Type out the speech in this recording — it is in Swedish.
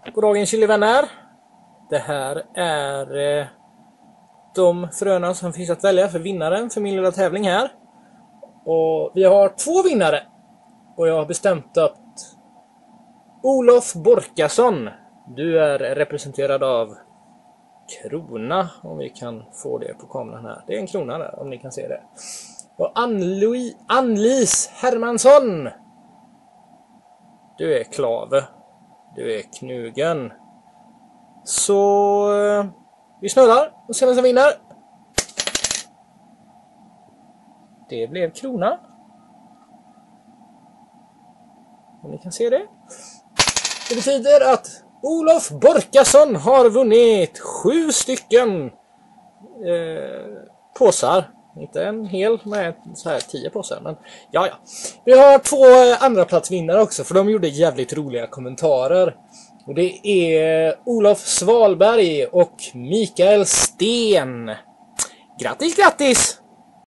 Goddagen chilivänner. Det här är de fröna som finns att välja för vinnaren för min lilla tävling här. Och vi har 2 vinnare. Och jag har bestämt att Olof Borkason, du är representerad av krona, om vi kan få det på kameran här. Det är en krona där, om ni kan se det. Och Ann-Lis Hermansson, du är klave. Du är knugen. Så vi snurrar och ser vem som vinner. Det blev krona. Om ni kan se det. Det betyder att Olof Borkason har vunnit 7 stycken påsar. Inte en hel med så här 10 påsar, men ja. Vi har 2 andra platsvinnare också, för de gjorde jävligt roliga kommentarer. Och det är Olof Svalberg och Mikael Sten. Grattis!